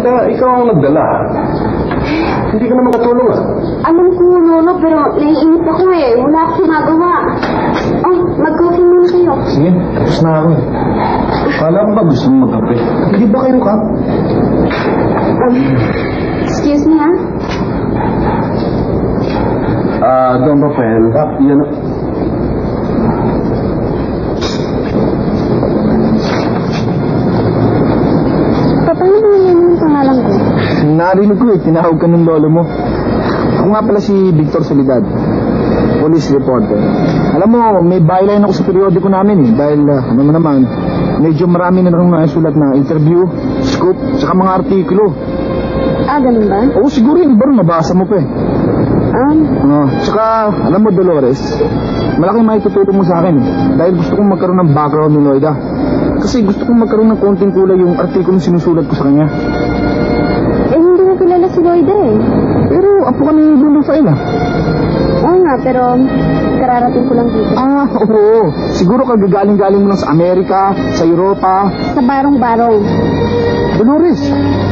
ikaw ang nagdala. Hindi ka na makatulong ah. Alam ko, Lolo, pero naiinip ako eh. Wala akong magawa. Oh, mag-coffee muna kayo. Sige, tapos na ako eh. Kala ko ba gusto mong magkape? Hindi ba kayo ka? Excuse me, ha? Don Rafael, yan... Paano ba yan yung pangalan ko? Narinig ko eh, tinawag ka ng lolo mo. Ako nga pala si Victor Soledad, police reporter. Alam mo, may byline ako sa periodiko namin eh. Dahil, naman, medyo marami na nang nasulat na interview, scoop, saka mga artikulo. Ganun ba? Oo, siguro yung iba rin nabasa mo pa eh. Saka, alam mo Dolores, malaking maitutulong mo sa akin eh. Dahil gusto kong magkaroon ng background ni Loida. Kasi gusto kong magkaroon ng konting kulay yung artikulo sinusulat ko sa kanya. Hindi ko kilala si Loida eh. Pero apo ka ni Lulu Fael ah. Oo nga, pero kararating ko lang dito. Oo. Siguro kagagaling-galing mo lang sa Amerika, sa Europa. Sa barong-barong. Dolores,